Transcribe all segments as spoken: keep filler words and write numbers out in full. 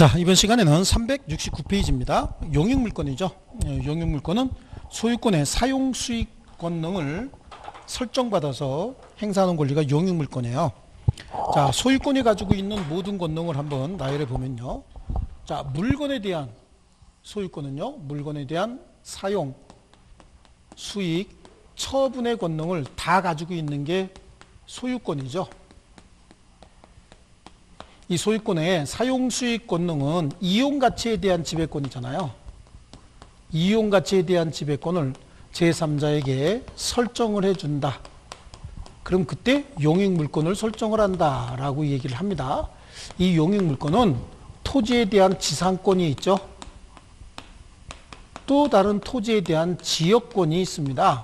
자, 이번 시간에는 삼백육십구 페이지입니다. 용익물권이죠. 용익물권은 소유권의 사용 수익 권능을 설정받아서 행사하는 권리가 용익물권이에요. 자, 소유권이 가지고 있는 모든 권능을 한번 나열해 보면요. 자, 물건에 대한 소유권은요, 물건에 대한 사용, 수익, 처분의 권능을 다 가지고 있는 게 소유권이죠. 이 소유권의 사용수익 권능은 이용가치에 대한 지배권이잖아요. 이용가치에 대한 지배권을 제삼자에게 설정을 해준다. 그럼 그때 용익물권을 설정을 한다라고 얘기를 합니다. 이 용익물권은 토지에 대한 지상권이 있죠. 또 다른 토지에 대한 지역권이 있습니다.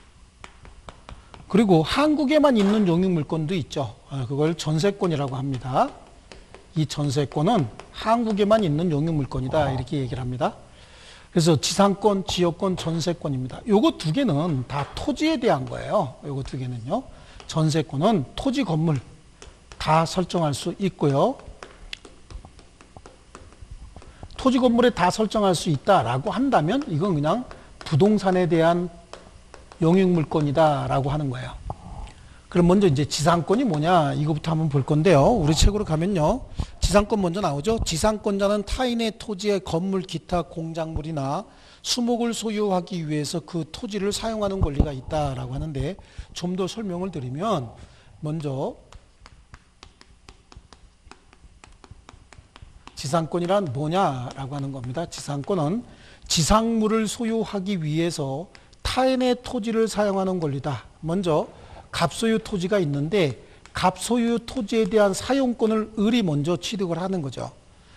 그리고 한국에만 있는 용익물권도 있죠. 그걸 전세권이라고 합니다. 이 전세권은 한국에만 있는 용익물권이다, 이렇게 얘기를 합니다. 그래서 지상권, 지역권, 전세권입니다. 요거 두 개는 다 토지에 대한 거예요. 요거 두 개는요. 전세권은 토지, 건물 다 설정할 수 있고요. 토지, 건물에 다 설정할 수 있다라고 한다면 이건 그냥 부동산에 대한 용익물권이다라고 하는 거예요. 그럼 먼저 이제 지상권이 뭐냐, 이거부터 한번 볼 건데요. 우리 책으로 가면요, 지상권 먼저 나오죠. 지상권자는 타인의 토지의 건물, 기타 공작물이나 수목을 소유하기 위해서 그 토지를 사용하는 권리가 있다라고 하는데, 좀 더 설명을 드리면 먼저 지상권이란 뭐냐라고 하는 겁니다. 지상권은 지상물을 소유하기 위해서 타인의 토지를 사용하는 권리다. 먼저 갑소유 토지가 있는데 갑소유 토지에 대한 사용권을 을이 먼저 취득을 하는 거죠.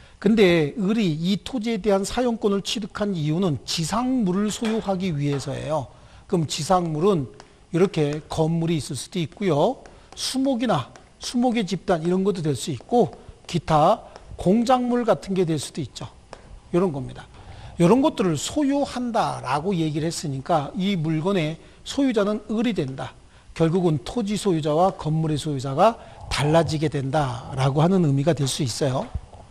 근데 을이 이 토지에 대한 사용권을 취득한 이유는 지상물을 소유하기 위해서예요. 그럼 지상물은 이렇게 건물이 있을 수도 있고요. 수목이나 수목의 집단 이런 것도 될 수 있고, 기타 공작물 같은 게 될 수도 있죠. 이런 겁니다. 이런 것들을 소유한다라고 얘기를 했으니까 이 물건의 소유자는 을이 된다. 결국은 토지 소유자와 건물의 소유자가 달라지게 된다라고 하는 의미가 될 수 있어요.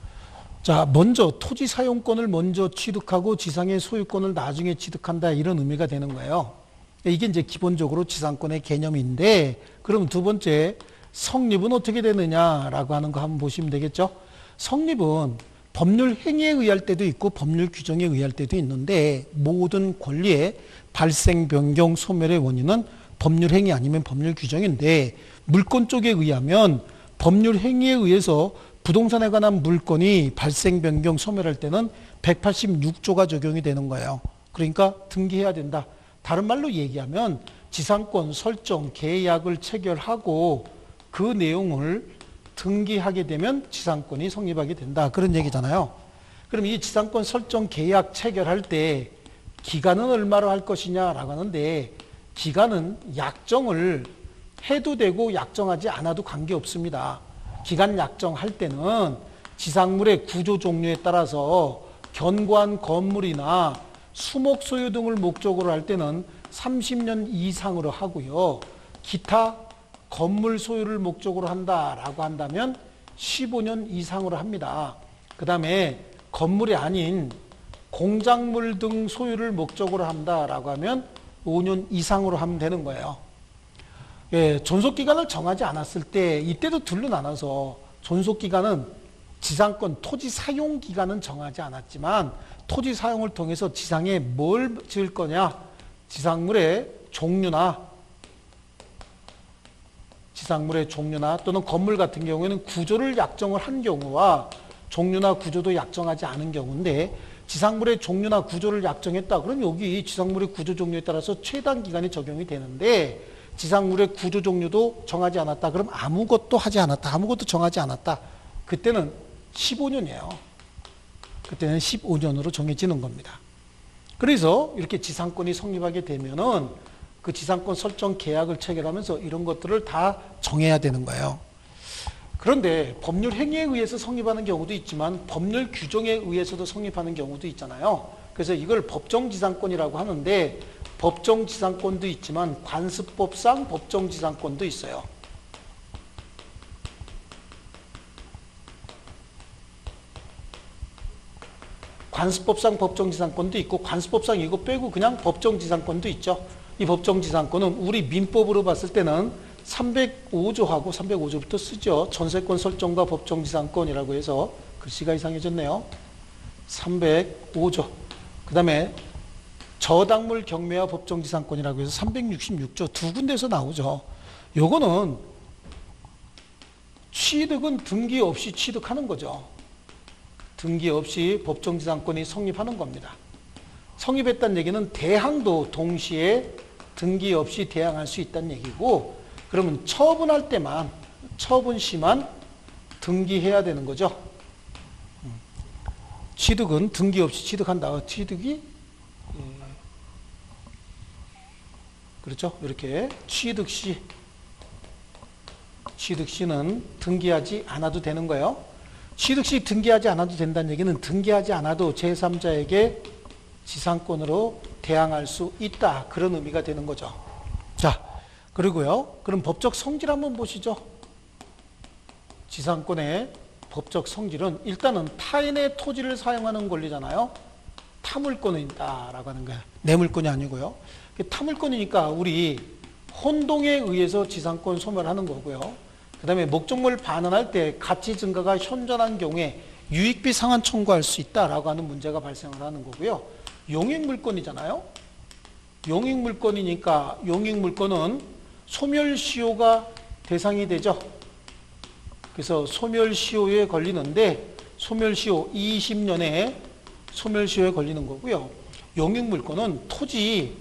자, 먼저 토지 사용권을 먼저 취득하고 지상의 소유권을 나중에 취득한다, 이런 의미가 되는 거예요. 이게 이제 기본적으로 지상권의 개념인데, 그럼 두 번째 성립은 어떻게 되느냐라고 하는 거 한번 보시면 되겠죠. 성립은 법률 행위에 의할 때도 있고 법률 규정에 의할 때도 있는데, 모든 권리의 발생, 변경, 소멸의 원인은 법률 행위 아니면 법률 규정인데, 물권 쪽에 의하면 법률 행위에 의해서 부동산에 관한 물권이 발생, 변경, 소멸할 때는 백팔십육 조가 적용이 되는 거예요. 그러니까 등기해야 된다. 다른 말로 얘기하면 지상권 설정, 계약을 체결하고 그 내용을 등기하게 되면 지상권이 성립하게 된다, 그런 얘기잖아요. 그럼 이 지상권 설정, 계약 체결할 때 기간은 얼마로 할 것이냐라고 하는데, 기간은 약정을 해도 되고 약정하지 않아도 관계없습니다. 기간 약정할 때는 지상물의 구조 종류에 따라서 견고한 건물이나 수목 소유 등을 목적으로 할 때는 삼십 년 이상으로 하고요. 기타 건물 소유를 목적으로 한다라고 한다면 십오 년 이상으로 합니다. 그 다음에 건물이 아닌 공작물 등 소유를 목적으로 한다라고 하면 오 년 이상으로 하면 되는 거예요. 예, 존속기간을 정하지 않았을 때 이때도 둘로 나눠서 존속기간은 지상권 토지 사용기간은 정하지 않았지만 토지 사용을 통해서 지상에 뭘 지을 거냐, 지상물의 종류나 지상물의 종류나 또는 건물 같은 경우에는 구조를 약정을 한 경우와 종류나 구조도 약정하지 않은 경우인데, 지상물의 종류나 구조를 약정했다. 그럼 여기 지상물의 구조 종류에 따라서 최단 기간이 적용이 되는데, 지상물의 구조 종류도 정하지 않았다. 그럼 아무것도 하지 않았다. 아무것도 정하지 않았다. 그때는 십오 년이에요. 그때는 십오 년으로 정해지는 겁니다. 그래서 이렇게 지상권이 성립하게 되면은 그 지상권 설정 계약을 체결하면서 이런 것들을 다 정해야 되는 거예요. 그런데 법률 행위에 의해서 성립하는 경우도 있지만 법률 규정에 의해서도 성립하는 경우도 있잖아요. 그래서 이걸 법정지상권이라고 하는데, 법정지상권도 있지만 관습법상 법정지상권도 있어요. 관습법상 법정지상권도 있고 관습법상 이거 빼고 그냥 법정지상권도 있죠. 이 법정지상권은 우리 민법으로 봤을 때는 삼백오 조하고 삼백오 조부터 쓰죠. 전세권 설정과 법정지상권이라고 해서 글씨가 이상해졌네요. 삼백오 조. 그 다음에 저당물 경매와 법정지상권이라고 해서 삼백육십육 조 두 군데에서 나오죠. 요거는 취득은 등기 없이 취득하는 거죠. 등기 없이 법정지상권이 성립하는 겁니다. 성립했다는 얘기는 대항도 동시에 등기 없이 대항할 수 있다는 얘기고, 그러면 처분할 때만, 처분 시만 등기해야 되는 거죠. 취득은 등기 없이 취득한다. 취득이 그렇죠. 이렇게 취득 시, 취득 시는 등기하지 않아도 되는 거예요. 취득 시 등기하지 않아도 된다는 얘기는 등기하지 않아도 제삼자에게 지상권으로 대항할 수 있다. 그런 의미가 되는 거죠. 자, 그리고요. 그럼 법적 성질 한번 보시죠. 지상권의 법적 성질은 일단은 타인의 토지를 사용하는 권리잖아요. 타물권이다라고 하는 거예요. 내 물권이 아니고요. 타물권이니까 우리 혼동에 의해서 지상권 소멸하는 거고요. 그 다음에 목적물 반환할 때 가치 증가가 현존한 경우에 유익비 상환 청구할 수 있다라고 하는 문제가 발생을 하는 거고요. 용익물권이잖아요. 용익물권이니까 용익물권은 소멸시효가 대상이 되죠. 그래서 소멸시효에 걸리는데 소멸시효 이십 년에 소멸시효에 걸리는 거고요. 용익물권은 토지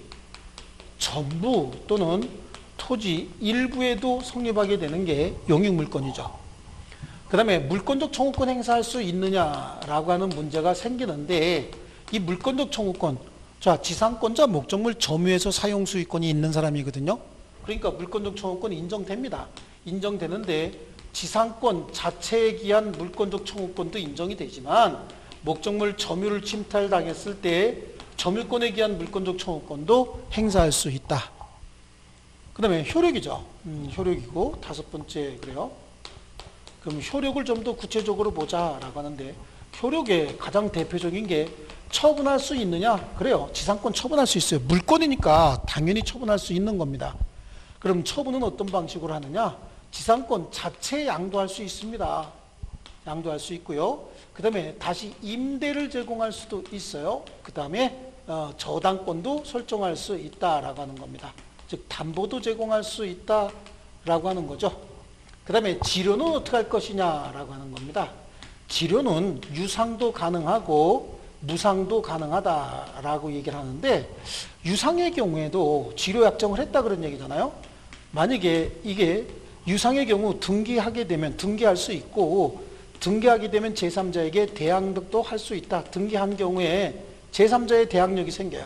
전부 또는 토지 일부에도 성립하게 되는 게 용익물권이죠. 그 다음에 물권적 청구권 행사할 수 있느냐라고 하는 문제가 생기는데, 이 물권적 청구권, 자, 지상권자 목적물 점유해서 사용 수익권이 있는 사람이거든요. 그러니까 물권적 청구권이 인정됩니다. 인정되는데 지상권 자체에 기한 물권적 청구권도 인정이 되지만 목적물 점유를 침탈당했을 때 점유권에 기한 물권적 청구권도 행사할 수 있다. 그 다음에 효력이죠. 음, 효력이고 다섯 번째 그래요. 그럼 효력을 좀 더 구체적으로 보자라고 하는데, 효력의 가장 대표적인 게 처분할 수 있느냐? 그래요. 지상권 처분할 수 있어요. 물권이니까 당연히 처분할 수 있는 겁니다. 그럼 처분은 어떤 방식으로 하느냐? 지상권 자체에 양도할 수 있습니다. 양도할 수 있고요. 그 다음에 다시 임대를 제공할 수도 있어요. 그 다음에 어, 저당권도 설정할 수 있다라고 하는 겁니다. 즉 담보도 제공할 수 있다라고 하는 거죠. 그 다음에 지료는 어떻게 할 것이냐라고 하는 겁니다. 지료는 유상도 가능하고 무상도 가능하다라고 얘기를 하는데, 유상의 경우에도 지료 약정을 했다 그런 얘기잖아요. 만약에 이게 유상의 경우 등기하게 되면 등기할 수 있고, 등기하게 되면 제삼자에게 대항력도 할 수 있다. 등기한 경우에 제삼자의 대항력이 생겨요.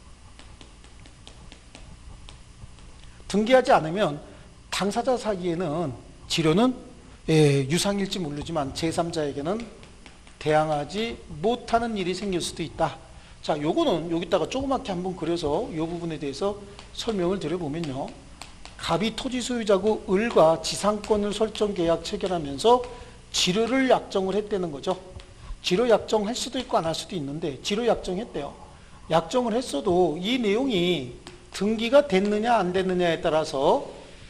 등기하지 않으면 당사자 사이에는 지료는 예, 유상일지 모르지만 제삼자에게는 대항하지 못하는 일이 생길 수도 있다. 자, 요거는 여기다가 조그맣게 한번 그려서 이 부분에 대해서 설명을 드려보면요. 갑이 토지 소유자고 을과 지상권을 설정 계약 체결하면서 지료를 약정을 했다는 거죠. 지료 약정할 수도 있고 안 할 수도 있는데 지료 약정했대요. 약정을 했어도 이 내용이 등기가 됐느냐 안 됐느냐에 따라서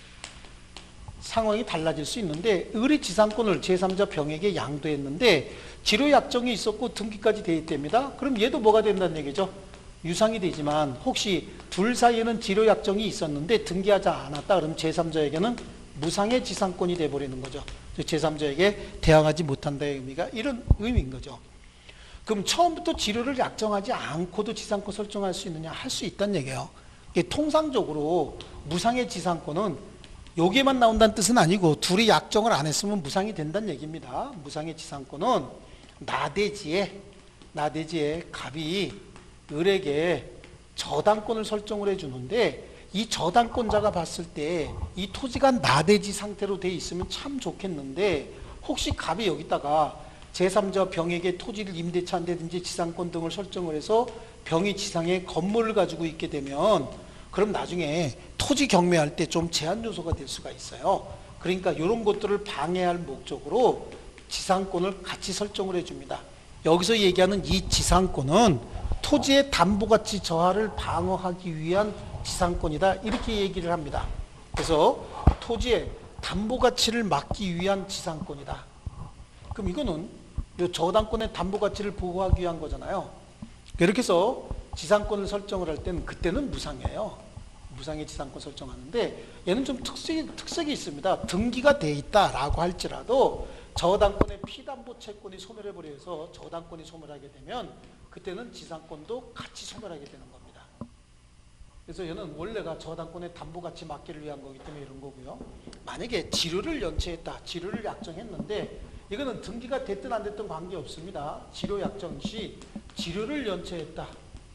상황이 달라질 수 있는데, 을이 지상권을 제삼자 병에게 양도했는데 지료 약정이 있었고 등기까지 돼 있답니다. 그럼 얘도 뭐가 된다는 얘기죠? 유상이 되지만 혹시 둘 사이에는 지료 약정이 있었는데 등기하지 않았다 그러면 제삼자에게는 무상의 지상권이 돼버리는 거죠. 제삼자에게 대항하지 못한다의 의미가 이런 의미인 거죠. 그럼 처음부터 지료를 약정하지 않고도 지상권 설정할 수 있느냐? 할 수 있다는 얘기예요. 통상적으로 무상의 지상권은 여기에만 나온다는 뜻은 아니고 둘이 약정을 안 했으면 무상이 된다는 얘기입니다. 무상의 지상권은 나대지에 나대지에 갑이 을에게 저당권을 설정을 해주는데, 이 저당권자가 봤을 때 이 토지가 나대지 상태로 돼 있으면 참 좋겠는데, 혹시 갑이 여기다가 제삼자 병에게 토지를 임대차 한다든지 지상권 등을 설정을 해서 병이 지상에 건물을 가지고 있게 되면 그럼 나중에 토지 경매할 때 좀 제한 요소가 될 수가 있어요. 그러니까 이런 것들을 방해할 목적으로 지상권을 같이 설정을 해줍니다. 여기서 얘기하는 이 지상권은 토지의 담보가치 저하를 방어하기 위한 지상권이다. 이렇게 얘기를 합니다. 그래서 토지의 담보가치를 막기 위한 지상권이다. 그럼 이거는 이 저당권의 담보가치를 보호하기 위한 거잖아요. 이렇게 해서 지상권을 설정을 할 때는 그때는 무상이에요. 무상의 지상권 설정하는데 얘는 좀 특색이, 특색이 있습니다. 등기가 돼 있다라고 할지라도 저당권의 피담보 채권이 소멸해버려서 저당권이 소멸하게 되면 그때는 지상권도 같이 소멸하게 되는 겁니다. 그래서 얘는 원래가 저당권의 담보가치 막기를 위한 거기 때문에 이런 거고요. 만약에 지료를 연체했다, 지료를 약정했는데 이거는 등기가 됐든 안 됐든 관계없습니다. 지료 약정 시 지료를 연체했다.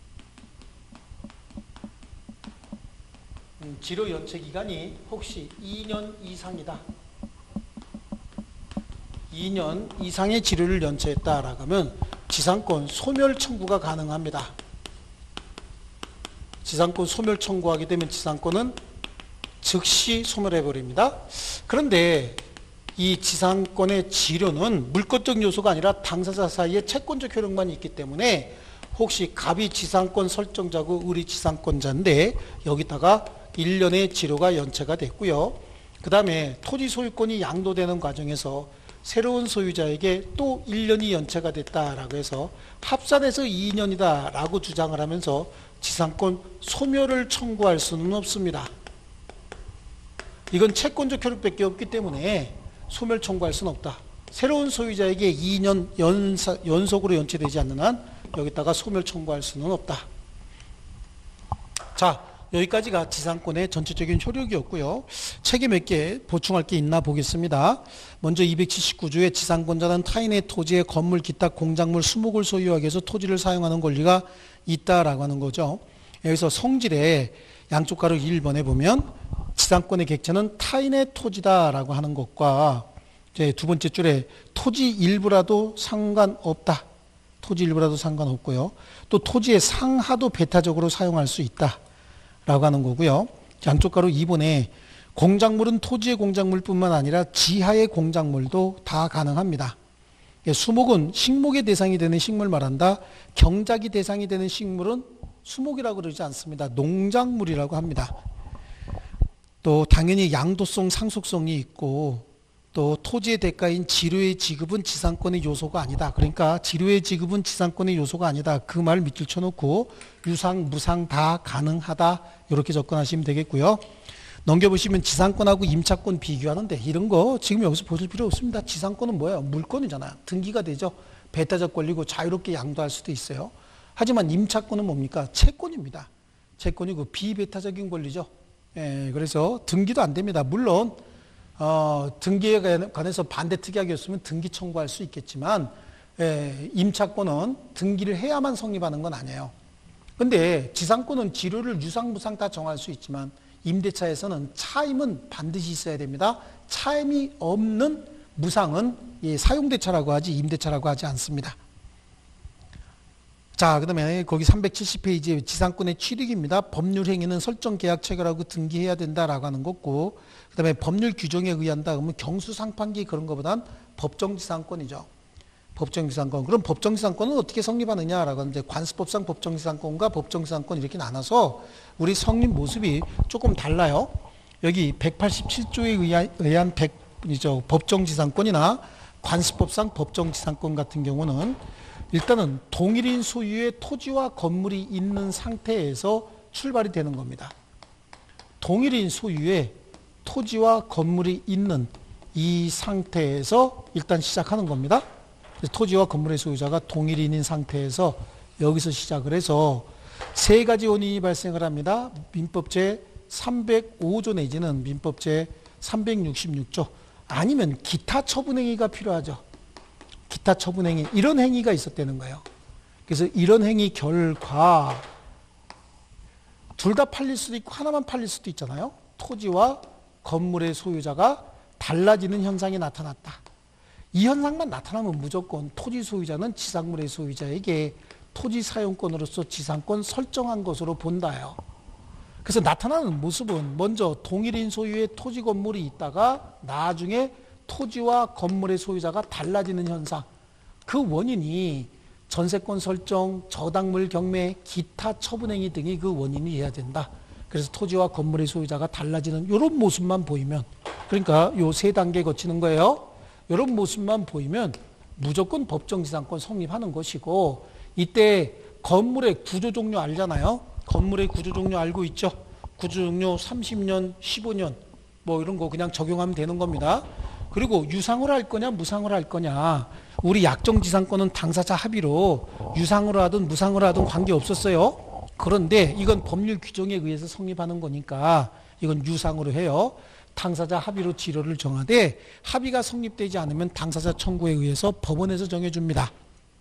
음, 지료 연체 기간이 혹시 이 년 이상이다. 이 년 이상의 지료를 연체했다라고 하면 지상권 소멸 청구가 가능합니다. 지상권 소멸 청구하게 되면 지상권은 즉시 소멸해버립니다. 그런데 이 지상권의 지료는 물권적 요소가 아니라 당사자 사이에 채권적 효력만 있기 때문에 혹시 갑이 지상권 설정자고 을이 지상권자인데 여기다가 일 년의 지료가 연체가 됐고요. 그 다음에 토지 소유권이 양도되는 과정에서 새로운 소유자에게 또 일 년이 연체가 됐다라고 해서 합산해서 이 년이다 라고 주장을 하면서 지상권 소멸을 청구할 수는 없습니다. 이건 채권적 효력밖에 없기 때문에 소멸 청구할 수는 없다. 새로운 소유자에게 이 년 연사, 연속으로 연체되지 않는 한 여기다가 소멸 청구할 수는 없다. 자, 여기까지가 지상권의 전체적인 효력이었고요. 책에 몇 개 보충할 게 있나 보겠습니다. 먼저 이백칠십구 조에 지상권자는 타인의 토지에 건물, 기타, 공작물, 수목을 소유하기 위해서 토지를 사용하는 권리가 있다라고 하는 거죠. 여기서 성질의 양쪽 가로 일 번에 보면 지상권의 객체는 타인의 토지다라고 하는 것과 이제 두 번째 줄에 토지 일부라도 상관없다. 토지 일부라도 상관없고요. 또 토지의 상하도 배타적으로 사용할 수 있다. 라고 하는 거고요. 양쪽 가로 이 번에 공작물은 토지의 공작물뿐만 아니라 지하의 공작물도 다 가능합니다. 수목은 식목의 대상이 되는 식물 말한다. 경작이 대상이 되는 식물은 수목이라고 그러지 않습니다. 농작물이라고 합니다. 또 당연히 양도성, 상속성이 있고 또 토지의 대가인 지료의 지급은 지상권의 요소가 아니다. 그러니까 지료의 지급은 지상권의 요소가 아니다. 그 말 밑줄 쳐놓고 유상, 무상 다 가능하다. 이렇게 접근하시면 되겠고요. 넘겨보시면 지상권하고 임차권 비교하는데 이런 거 지금 여기서 보실 필요 없습니다. 지상권은 뭐예요? 물권이잖아요. 등기가 되죠. 배타적 권리고 자유롭게 양도할 수도 있어요. 하지만 임차권은 뭡니까? 채권입니다. 채권이고 비배타적인 권리죠. 예, 그래서 등기도 안 됩니다. 물론 어, 등기에 관해서 반대 특약이었으면 등기 청구할 수 있겠지만 예, 임차권은 등기를 해야만 성립하는 건 아니에요. 근데 지상권은 지료를 유상, 무상 다 정할 수 있지만 임대차에서는 차임은 반드시 있어야 됩니다. 차임이 없는 무상은 예, 사용대차라고 하지 임대차라고 하지 않습니다. 자, 그 다음에 거기 삼백칠십 페이지에 지상권의 취득입니다. 법률 행위는 설정 계약 체결하고 등기해야 된다라고 하는 거고, 그 다음에 법률 규정에 의한다 그러면 경수상판기 그런 것보단 법정지상권이죠. 법정지상권. 그럼 법정지상권은 어떻게 성립하느냐라고 하는데 관습법상 법정지상권과 법정지상권 이렇게 나눠서 우리 성립 모습이 조금 달라요. 여기 백팔십칠 조에 의한, 의한 백, 이죠, 법정지상권이나 관습법상 법정지상권 같은 경우는 일단은 동일인 소유의 토지와 건물이 있는 상태에서 출발이 되는 겁니다. 동일인 소유의 토지와 건물이 있는 이 상태에서 일단 시작하는 겁니다. 토지와 건물의 소유자가 동일인인 상태에서 여기서 시작을 해서 세 가지 원인이 발생을 합니다. 민법 제 삼백오 조 내지는 민법 제 삼백육십육 조 아니면 기타 처분행위가 필요하죠. 기타 처분행위 이런 행위가 있었다는 거예요. 그래서 이런 행위 결과 둘 다 팔릴 수도 있고 하나만 팔릴 수도 있잖아요. 토지와 건물의 소유자가 달라지는 현상이 나타났다. 이 현상만 나타나면 무조건 토지 소유자는 지상물의 소유자에게 토지 사용권으로서 지상권 설정한 것으로 본다요. 그래서 나타나는 모습은 먼저 동일인 소유의 토지 건물이 있다가 나중에 토지와 건물의 소유자가 달라지는 현상. 그 원인이 전세권 설정, 저당물 경매, 기타 처분행위 등이 그 원인이 돼야 된다. 그래서 토지와 건물의 소유자가 달라지는 이런 모습만 보이면, 그러니까 요 세 단계 거치는 거예요. 이런 모습만 보이면 무조건 법정지상권 성립하는 것이고, 이때 건물의 구조 종류 알잖아요. 건물의 구조 종류 알고 있죠. 구조 종류 삼십 년, 십오 년 뭐 이런 거 그냥 적용하면 되는 겁니다. 그리고 유상으로 할 거냐 무상으로 할 거냐, 우리 약정지상권은 당사자 합의로 유상으로 하든 무상으로 하든 관계없었어요. 그런데 이건 법률 규정에 의해서 성립하는 거니까 이건 유상으로 해요. 당사자 합의로 지료를 정하되 합의가 성립되지 않으면 당사자 청구에 의해서 법원에서 정해줍니다.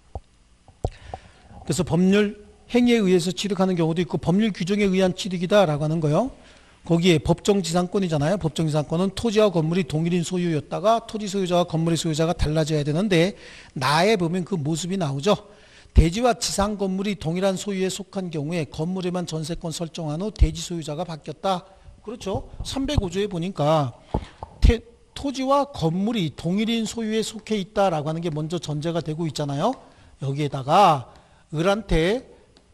그래서 법률 행위에 의해서 취득하는 경우도 있고 법률 규정에 의한 취득이다라고 하는 거요. 거기에 법정지상권이잖아요. 법정지상권은 토지와 건물이 동일인 소유였다가 토지 소유자와 건물의 소유자가 달라져야 되는데, 나에 보면 그 모습이 나오죠. 대지와 지상 건물이 동일한 소유에 속한 경우에 건물에만 전세권 설정한 후 대지 소유자가 바뀌었다. 그렇죠. 삼백오 조에 보니까 태, 토지와 건물이 동일인 소유에 속해 있다라고 하는 게 먼저 전제가 되고 있잖아요. 여기에다가 을한테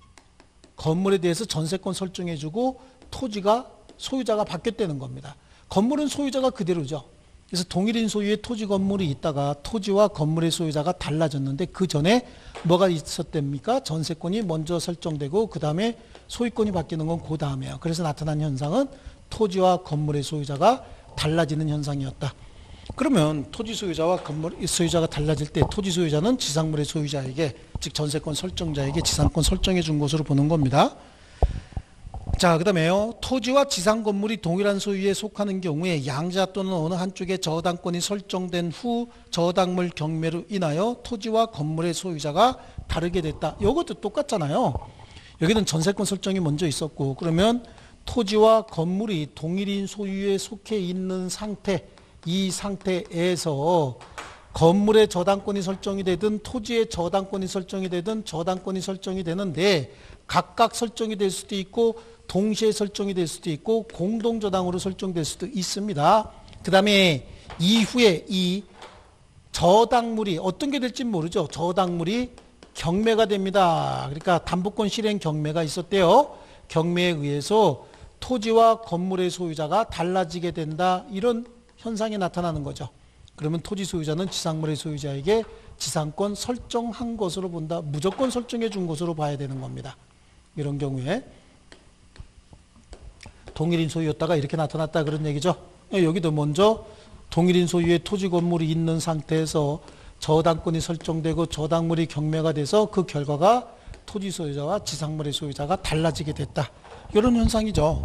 건물에 대해서 전세권 설정해주고 토지가 소유자가 바뀌었다는 겁니다. 건물은 소유자가 그대로죠. 그래서 동일인 소유의 토지 건물이 있다가 토지와 건물의 소유자가 달라졌는데 그 전에 뭐가 있었답니까? 전세권이 먼저 설정되고 그 다음에 소유권이 바뀌는 건 그 다음이에요. 그래서 나타난 현상은 토지와 건물의 소유자가 달라지는 현상이었다. 그러면 토지 소유자와 건물 소유자가 달라질 때 토지 소유자는 지상물의 소유자에게, 즉 전세권 설정자에게 지상권 설정해 준 것으로 보는 겁니다. 자, 그 다음에요. 토지와 지상 건물이 동일한 소유에 속하는 경우에 양자 또는 어느 한쪽에 저당권이 설정된 후 저당물 경매로 인하여 토지와 건물의 소유자가 다르게 됐다. 이것도 똑같잖아요. 여기는 전세권 설정이 먼저 있었고, 그러면 토지와 건물이 동일인 소유에 속해 있는 상태, 이 상태에서 건물의 저당권이 설정이 되든 토지의 저당권이 설정이 되든 저당권이 설정이 되는데 각각 설정이 될 수도 있고 동시에 설정이 될 수도 있고 공동저당으로 설정될 수도 있습니다. 그 다음에 이후에 이 저당물이 어떤 게 될지 모르죠. 저당물이 경매가 됩니다. 그러니까 담보권 실행 경매가 있었대요. 경매에 의해서 토지와 건물의 소유자가 달라지게 된다. 이런 현상이 나타나는 거죠. 그러면 토지 소유자는 지상물의 소유자에게 지상권 설정한 것으로 본다. 무조건 설정해 준 것으로 봐야 되는 겁니다. 이런 경우에 동일인 소유였다가 이렇게 나타났다 그런 얘기죠. 여기도 먼저 동일인 소유의 토지 건물이 있는 상태에서 저당권이 설정되고 저당물이 경매가 돼서 그 결과가 토지 소유자와 지상물의 소유자가 달라지게 됐다. 이런 현상이죠.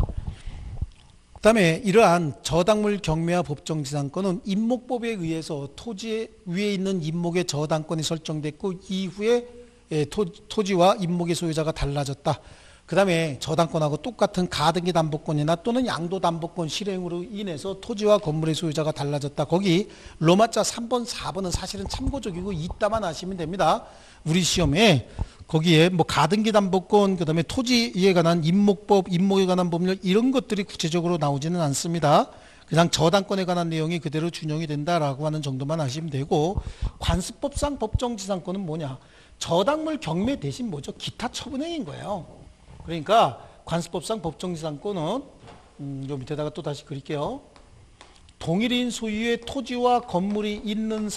그 다음에 이러한 저당물 경매와 법정지상권은 임목법에 의해서 토지 위에 있는 임목의 저당권이 설정됐고 이후에 토지와 임목의 소유자가 달라졌다. 그 다음에 저당권하고 똑같은 가등기 담보권이나 또는 양도 담보권 실행으로 인해서 토지와 건물의 소유자가 달라졌다. 거기 로마자 삼 번, 사 번은 사실은 참고적이고 이따만 아시면 됩니다. 우리 시험에 거기에 뭐 가등기 담보권, 그 다음에 토지에 관한 임목법, 임목에 관한 법률 이런 것들이 구체적으로 나오지는 않습니다. 그냥 저당권에 관한 내용이 그대로 준용이 된다라고 하는 정도만 아시면 되고, 관습법상 법정지상권은 뭐냐? 저당물 경매 대신 뭐죠? 기타 처분행위인 거예요. 그러니까 관습법상 법정지상권은 음, 요 밑에다가 또 다시 그릴게요. 동일인 소유의 토지와 건물이 있는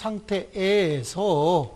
상태에서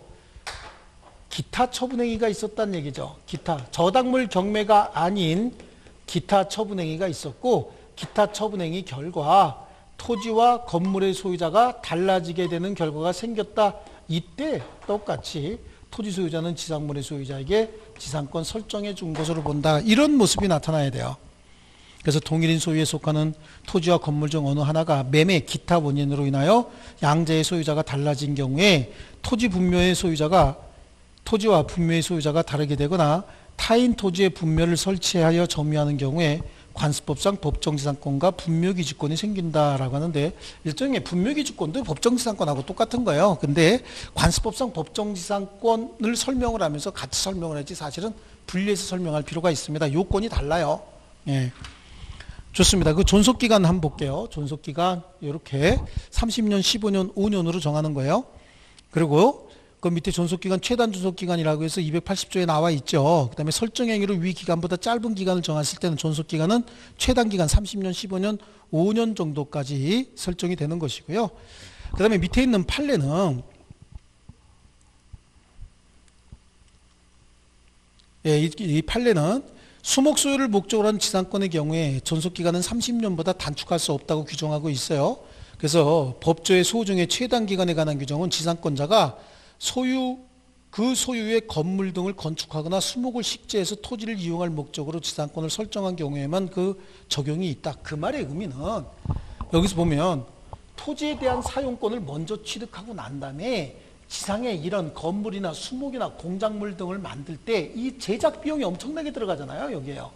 기타 처분행위가 있었다는 얘기죠. 기타 저당물 경매가 아닌 기타 처분행위가 있었고, 기타 처분행위 결과 토지와 건물의 소유자가 달라지게 되는 결과가 생겼다. 이때 똑같이 토지 소유자는 지상물의 소유자에게 지상권 설정해 준 것으로 본다. 이런 모습이 나타나야 돼요. 그래서 동일인 소유에 속하는 토지와 건물 중 어느 하나가 매매 기타 원인으로 인하여 양자의 소유자가 달라진 경우에 토지 분묘의 소유자가 토지와 분묘의 소유자가 다르게 되거나 타인 토지의 분묘를 설치하여 점유하는 경우에 관습법상 법정지상권과 분묘기지권이 생긴다라고 하는데, 일종의 분묘기지권도 법정지상권하고 똑같은 거예요. 근데 관습법상 법정지상권을 설명을 하면서 같이 설명을 하지 사실은 분리해서 설명할 필요가 있습니다. 요건이 달라요. 예. 좋습니다. 그 존속기간 한번 볼게요. 존속기간 이렇게 삼십 년, 십오 년, 오 년으로 정하는 거예요. 그리고 그 밑에 존속기간 최단 존속기간이라고 해서 이백팔십 조에 나와 있죠. 그 다음에 설정행위로 위 기간보다 짧은 기간을 정했을 때는 존속기간은 최단 기간 삼십 년, 십오 년, 오 년 정도까지 설정이 되는 것이고요. 그 다음에 밑에 있는 판례는 예, 이, 이 판례는 수목 소유를 목적으로 한 지상권의 경우에 존속기간은 삼십 년보다 단축할 수 없다고 규정하고 있어요. 그래서 법조의 소중의 최단 기간에 관한 규정은 지상권자가 소유, 그 소유의 건물 등을 건축하거나 수목을 식재해서 토지를 이용할 목적으로 지상권을 설정한 경우에만 그 적용이 있다. 그 말의 의미는 여기서 보면 토지에 대한 사용권을 먼저 취득하고 난 다음에 지상에 이런 건물이나 수목이나 공작물 등을 만들 때 이 제작 비용이 엄청나게 들어가잖아요. 여기에요.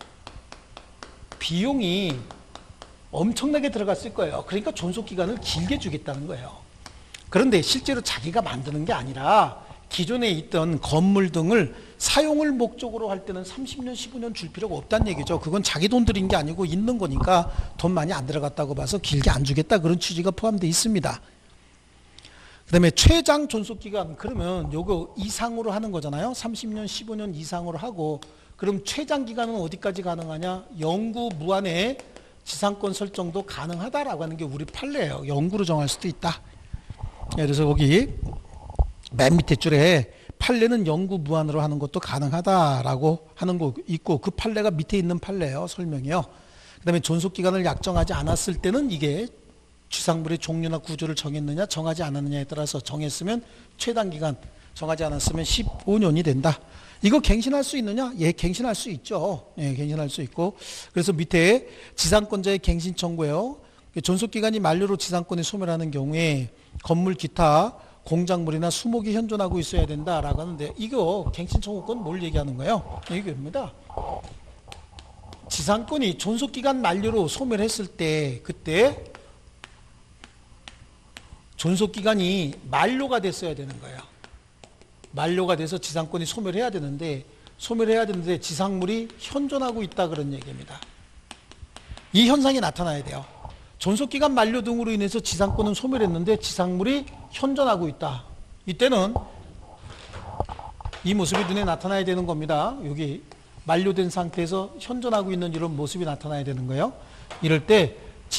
비용이 엄청나게 들어갔을 거예요. 그러니까 존속기간을 길게 주겠다는 거예요. 그런데 실제로 자기가 만드는 게 아니라 기존에 있던 건물 등을 사용을 목적으로 할 때는 삼십 년, 십오 년 줄 필요가 없다는 얘기죠. 그건 자기 돈 들인 게 아니고 있는 거니까 돈 많이 안 들어갔다고 봐서 길게 안 주겠다, 그런 취지가 포함되어 있습니다. 그 다음에 최장 존속기간, 그러면 요거 이상으로 하는 거잖아요. 삼십 년, 십오 년 이상으로 하고, 그럼 최장 기간은 어디까지 가능하냐? 영구 무한의 지상권 설정도 가능하다라고 하는 게 우리 판례예요. 영구로 정할 수도 있다. 그래서 거기 맨 밑에 줄에 판례는 영구 무한으로 하는 것도 가능하다라고 하는 거 있고, 그 판례가 밑에 있는 판례예요. 설명이요. 그 다음에 존속기간을 약정하지 않았을 때는 이게 지상물의 종류나 구조를 정했느냐 정하지 않았느냐에 따라서 정했으면 최단기간, 정하지 않았으면 십오 년이 된다. 이거 갱신할 수 있느냐? 예, 갱신할 수 있죠. 예, 갱신할 수 있고. 그래서 밑에 지상권자의 갱신 청구예요. 존속기간이 만료로 지상권이 소멸하는 경우에 건물 기타 공작물이나 수목이 현존하고 있어야 된다라고 하는데, 이거 갱신 청구권 뭘 얘기하는 거예요? 이겁니다. 지상권이 존속기간 만료로 소멸했을 때, 그때 존속기간이 만료가 됐어야 되는 거예요. 만료가 돼서 지상권이 소멸해야 되는데, 소멸해야 되는데 지상물이 현존하고 있다, 그런 얘기입니다. 이 현상이 나타나야 돼요. 존속기간 만료 등으로 인해서 지상권은 소멸했는데 지상물이 현존하고 있다. 이때는 이 모습이 눈에 나타나야 되는 겁니다. 여기 만료된 상태에서 현존하고 있는 이런 모습이 나타나야 되는 거예요. 이럴 때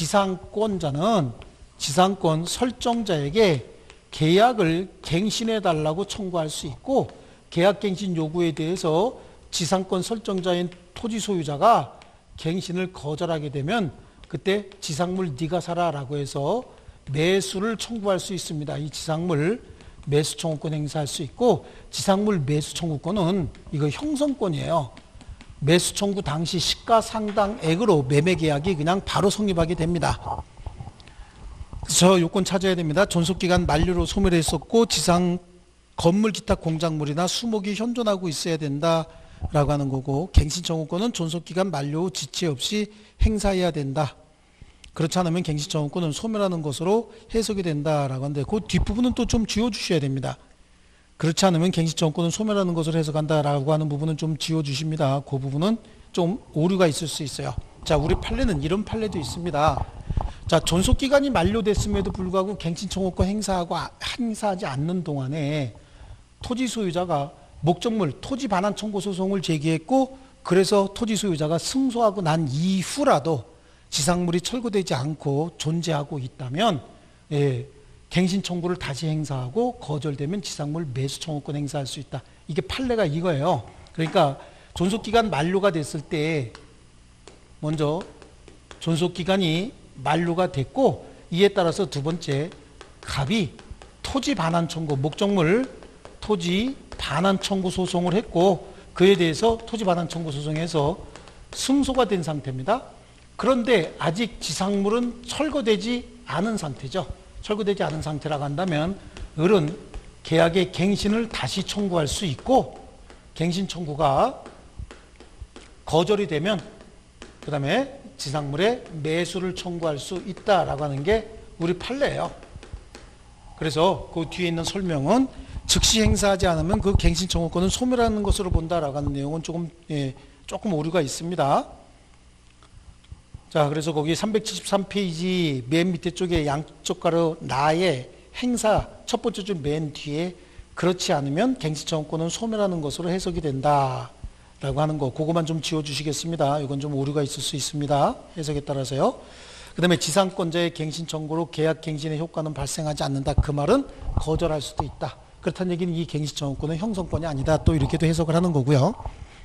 지상권자는 지상권 설정자에게 계약을 갱신해 달라고 청구할 수 있고, 계약갱신 요구에 대해서 지상권 설정자인 토지 소유자가 갱신을 거절하게 되면 그때 지상물 네가 사라 라고 해서 매수를 청구할 수 있습니다. 이 지상물 매수 청구권 행사할 수 있고, 지상물 매수 청구권은 이거 형성권이에요. 매수 청구 당시 시가상당액으로 매매 계약이 그냥 바로 성립하게 됩니다. 저 요건 찾아야 됩니다. 존속기간 만료로 소멸했었고 지상 건물 기타 공작물이나 수목이 현존하고 있어야 된다라고 하는 거고, 갱신 청구권은 존속기간 만료 후 지체 없이 행사해야 된다. 그렇지 않으면 갱신 청구권은 소멸하는 것으로 해석이 된다라고 하는데, 그 뒷부분은 또 좀 지워주셔야 됩니다. 그렇지 않으면 갱신 청구권은 소멸하는 것으로 해석한다라고 하는 부분은 좀 지워주십니다. 그 부분은 좀 오류가 있을 수 있어요. 자, 우리 판례는 이런 판례도 있습니다. 자, 존속기간이 만료됐음에도 불구하고 갱신 청구권 행사하고 행사하지 않는 동안에 토지 소유자가 목적물 토지 반환 청구 소송을 제기했고, 그래서 토지 소유자가 승소하고 난 이후라도 지상물이 철거되지 않고 존재하고 있다면, 예, 갱신 청구를 다시 행사하고 거절되면 지상물 매수 청구권 행사할 수 있다. 이게 판례가 이거예요. 그러니까 존속기간 만료가 됐을 때 먼저 존속기간이 만료가 됐고, 이에 따라서 두 번째 갑이 토지 반환 청구, 목적물 토지 반환 청구 소송을 했고, 그에 대해서 토지 반환 청구 소송에서 승소가 된 상태입니다. 그런데 아직 지상물은 철거되지 않은 상태죠. 철거되지 않은 상태라고 한다면 을은 계약의 갱신을 다시 청구할 수 있고, 갱신 청구가 거절이 되면 그 다음에 지상물의 매수를 청구할 수 있다라고 하는 게 우리 판례예요. 그래서 그 뒤에 있는 설명은 즉시 행사하지 않으면 그 갱신 청구권은 소멸하는 것으로 본다라고 하는 내용은 조금 예, 조금 오류가 있습니다. 자, 그래서 거기 삼백칠십삼 페이지 맨 밑에 쪽에 양쪽 가로 나의 행사 첫 번째 줄 맨 뒤에 그렇지 않으면 갱신청구권은 소멸하는 것으로 해석이 된다 라고 하는 거, 그거만 좀 지워주시겠습니다. 이건 좀 오류가 있을 수 있습니다. 해석에 따라서요. 그 다음에 지상권자의 갱신 청구로 계약 갱신의 효과는 발생하지 않는다. 그 말은 거절할 수도 있다. 그렇다는 얘기는 이 갱신 청구권은 형성권이 아니다. 또 이렇게도 해석을 하는 거고요.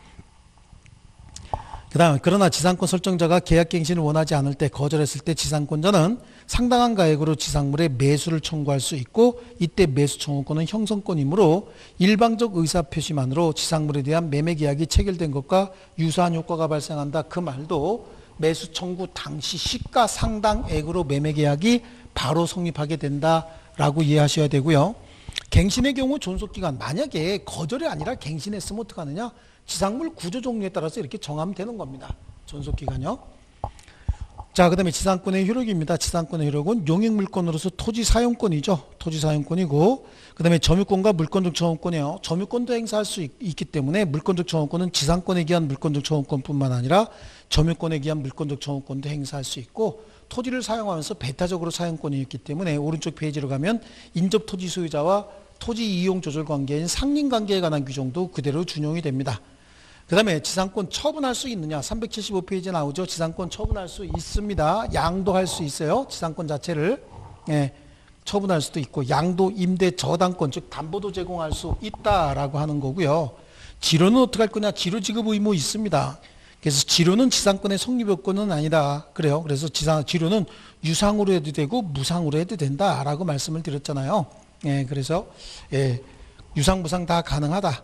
그 다음, 그러나 지상권 설정자가 계약 갱신을 원하지 않을 때, 거절했을 때 지상권자는 상당한 가액으로 지상물의 매수를 청구할 수 있고, 이때 매수 청구권은 형성권이므로 일방적 의사표시만으로 지상물에 대한 매매 계약이 체결된 것과 유사한 효과가 발생한다. 그 말도 매수 청구 당시 시가 상당액으로 매매 계약이 바로 성립하게 된다라고 이해하셔야 되고요. 갱신의 경우 존속기간, 만약에 거절이 아니라 갱신했으면 어떡하느냐? 지상물 구조 종류에 따라서 이렇게 정하면 되는 겁니다. 존속기간요. 자, 그 다음에 지상권의 효력입니다. 지상권의 효력은 용익물권으로서 토지 사용권이죠. 토지 사용권이고, 그 다음에 점유권과 물권적 청구권이에요. 점유권도 행사할 수 있, 있기 때문에 물권적 청구권은 지상권에 기한 물권적 청구권뿐만 아니라 점유권에 기한 물권적 청구권도 행사할 수 있고, 토지를 사용하면서 배타적으로 사용권이 있기 때문에 오른쪽 페이지로 가면 인접 토지 소유자와 토지 이용 조절 관계인 상린 관계에 관한 규정도 그대로 준용이 됩니다. 그 다음에 지상권 처분할 수 있느냐, 삼백칠십오 페이지에 나오죠. 지상권 처분할 수 있습니다. 양도할 수 있어요. 지상권 자체를. 예, 처분할 수도 있고, 양도, 임대, 저당권, 즉 담보도 제공할 수 있다라고 하는 거고요. 지료는 어떻게 할 거냐, 지료 지급 의무 있습니다. 그래서 지료는 지상권의 성립 요건은 아니다. 그래요. 그래서 지상, 지료는 유상으로 해도 되고 무상으로 해도 된다라고 말씀을 드렸잖아요. 예, 그래서 예, 유상, 무상 다 가능하다.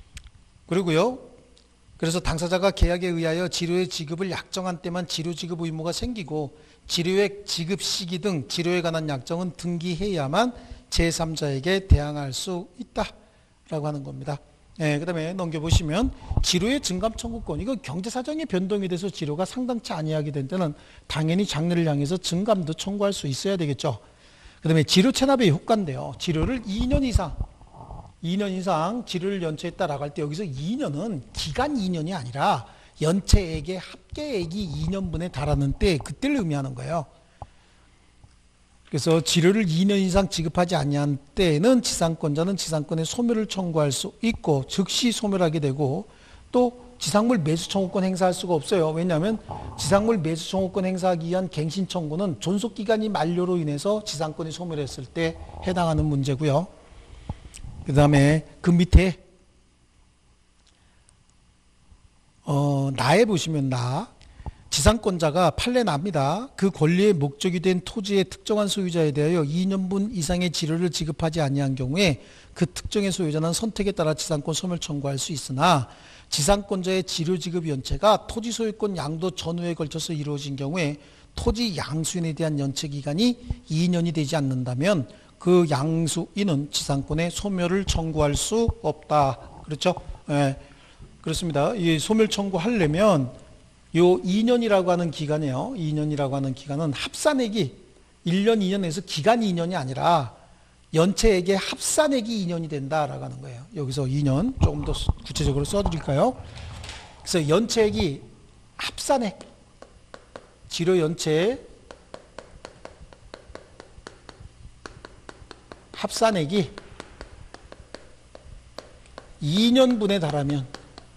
그리고요. 그래서 당사자가 계약에 의하여 지료의 지급을 약정한 때만 지료 지급 의무가 생기고, 지료의 지급 시기 등 지료에 관한 약정은 등기해야만 제삼자에게 대항할 수 있다라고 하는 겁니다. 예, 그 다음에 넘겨보시면 지료의 증감 청구권, 이거 경제사정의 변동이 돼서 지료가 상당치 아니하게 된 때는 당연히 장래를 향해서 증감도 청구할 수 있어야 되겠죠. 그 다음에 지료 체납의 효과인데요. 지료를 이 년 이상 이 년 이상 지료를 연체했다라고 할 때, 여기서 이 년은 기간 이 년이 아니라 연체액의 합계액이 이 년분에 달하는 때, 그때를 의미하는 거예요. 그래서 지료를 이 년 이상 지급하지 아니한 때에는 지상권자는 지상권의 소멸을 청구할 수 있고, 즉시 소멸하게 되고, 또 지상물 매수 청구권 행사할 수가 없어요. 왜냐하면 지상물 매수 청구권 행사하기 위한 갱신 청구는 존속기간이 만료로 인해서 지상권이 소멸했을 때 해당하는 문제고요. 그 다음에 그 밑에 어, 나에 보시면 나, 지상권자가 판례 납니다. 그 권리의 목적이 된 토지의 특정한 소유자에 대하여 이 년분 이상의 지료를 지급하지 아니한 경우에 그 특정의 소유자는 선택에 따라 지상권 소멸 청구할 수 있으나, 지상권자의 지료 지급 연체가 토지 소유권 양도 전후에 걸쳐서 이루어진 경우에 토지 양수인에 대한 연체 기간이 이 년이 되지 않는다면 그 양수인은 지상권의 소멸을 청구할 수 없다. 그렇죠? 예, 그렇습니다. 이 소멸 청구하려면 요 이 년이라고 하는 기간이에요. 이 년이라고 하는 기간은 합산액이 일 년, 이 년에서 기간이 이 년이 아니라 연체액의 합산액이 이 년이 된다라고 하는 거예요. 여기서 이 년 조금 더 구체적으로 써드릴까요? 그래서 연체액이 합산액, 지료 연체 합산액이 이 년분에 달하면,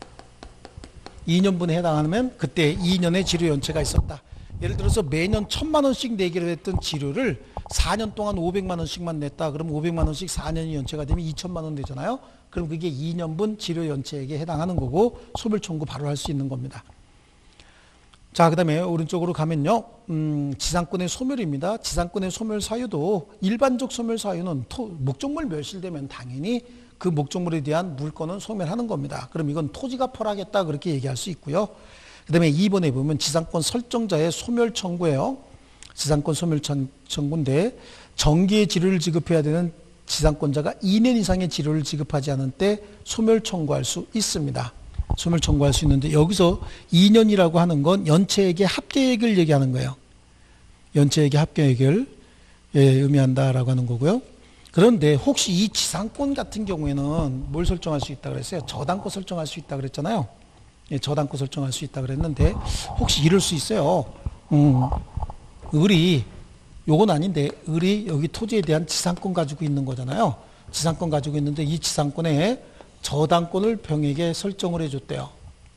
이 년분에 해당하면 그때 이 년의 지료 연체가 있었다. 예를 들어서 매년 천만 원씩 내기로 했던 지료를 사 년 동안 오백만 원씩만 냈다. 그럼 오백만 원씩 사 년이 연체가 되면 이천만 원 되잖아요. 그럼 그게 이 년분 지료 연체액에 해당하는 거고, 소멸 청구 바로 할 수 있는 겁니다. 자, 그 다음에 오른쪽으로 가면요, 음, 지상권의 소멸입니다. 지상권의 소멸 사유도, 일반적 소멸 사유는 토, 목적물 멸실되면 당연히 그 목적물에 대한 물권은 소멸하는 겁니다. 그럼 이건 토지가 펄하겠다, 그렇게 얘기할 수 있고요. 그 다음에 이 번에 보면 지상권 설정자의 소멸 청구예요. 지상권 소멸 청구인데, 정기의 지료를 지급해야 되는 지상권자가 이 년 이상의 지료를 지급하지 않은 때 소멸 청구할 수 있습니다. 소멸 청구할 수 있는데, 여기서 이 년이라고 하는 건 연체액의 합계액을 얘기하는 거예요. 연체액의 합계액을 예, 의미한다라고 하는 거고요. 그런데 혹시 이 지상권 같은 경우에는 뭘 설정할 수 있다고 그랬어요? 저당권 설정할 수 있다고 그랬잖아요. 예, 저당권 설정할 수 있다고 그랬는데, 혹시 이럴 수 있어요. 음, 을이, 요건 아닌데, 을이 여기 토지에 대한 지상권 가지고 있는 거잖아요. 지상권 가지고 있는데 이 지상권에 저당권을 병에게 설정을 해줬대요.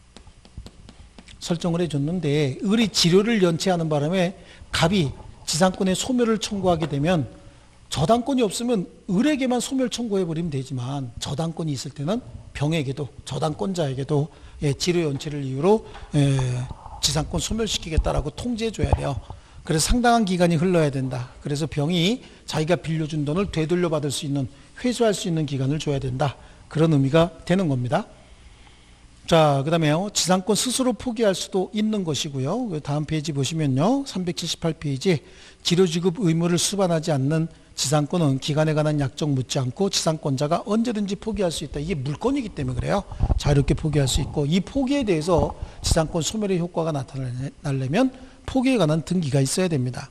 설정을 해줬는데 을이 지료를 연체하는 바람에 갑이 지상권의 소멸을 청구하게 되면 저당권이 없으면 을에게만 소멸 청구해버리면 되지만 저당권이 있을 때는 병에게도 저당권자에게도 예, 지료 연체를 이유로 예, 지상권 소멸시키겠다라고 통지해줘야 돼요. 그래서 상당한 기간이 흘러야 된다. 그래서 병이 자기가 빌려준 돈을 되돌려받을 수 있는 회수할 수 있는 기간을 줘야 된다. 그런 의미가 되는 겁니다. 자, 그 다음에요. 지상권 스스로 포기할 수도 있는 것이고요. 다음 페이지 보시면요. 삼백칠십팔 페이지 지료지급 의무를 수반하지 않는 지상권은 기간에 관한 약정 묻지 않고 지상권자가 언제든지 포기할 수 있다. 이게 물권이기 때문에 그래요. 자유롭게 포기할 수 있고 이 포기에 대해서 지상권 소멸의 효과가 나타나려면 포기에 관한 등기가 있어야 됩니다.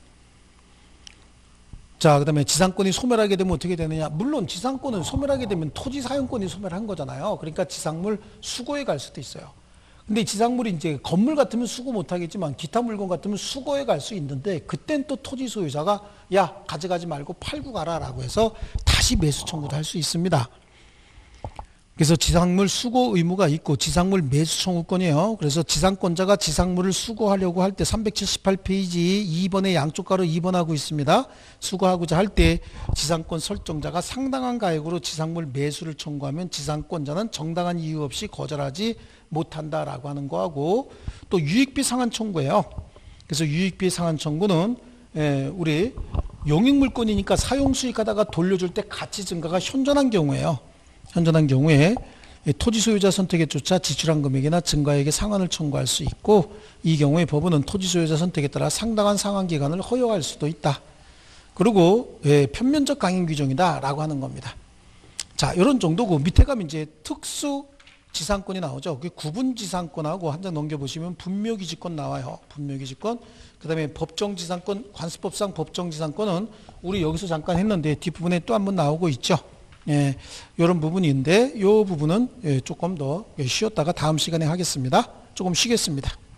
자, 그 다음에 지상권이 소멸하게 되면 어떻게 되느냐. 물론 지상권은 소멸하게 되면 토지 사용권이 소멸한 거잖아요. 그러니까 지상물 수거에 갈 수도 있어요. 근데 지상물이 이제 건물 같으면 수거 못 하겠지만 기타 물건 같으면 수거에 갈 수 있는데 그땐 또 토지 소유자가 야, 가져가지 말고 팔고 가라 라고 해서 다시 매수 청구도 할 수 있습니다. 그래서 지상물 수거 의무가 있고 지상물 매수 청구권이에요. 그래서 지상권자가 지상물을 수거하려고 할 때 삼백칠십팔 페이지 이 번의 양쪽 가로 이 번 하고 있습니다. 수거하고자 할 때 지상권 설정자가 상당한 가액으로 지상물 매수를 청구하면 지상권자는 정당한 이유 없이 거절하지 못한다라고 하는 거하고 또 유익비 상한 청구예요. 그래서 유익비 상한 청구는 우리 용익물권이니까 사용 수익하다가 돌려줄 때 가치 증가가 현존한 경우에요. 현존한 경우에 토지 소유자 선택에 쫓아 지출한 금액이나 증가액의 상한을 청구할 수 있고 이 경우에 법원은 토지 소유자 선택에 따라 상당한 상한 기간을 허용할 수도 있다. 그리고 예, 편면적 강행 규정이다 라고 하는 겁니다. 자, 이런 정도고 밑에 가면 이제 특수 지상권이 나오죠. 그 구분 지상권하고 한 장 넘겨보시면 분묘기지권 나와요. 분묘기지권. 그 다음에 법정지상권, 관습법상 법정지상권은 우리 여기서 잠깐 했는데 뒷부분에 또 한번 나오고 있죠. 예, 이런 부분인데 이 부분은 예, 조금 더 쉬었다가 다음 시간에 하겠습니다. 조금 쉬겠습니다.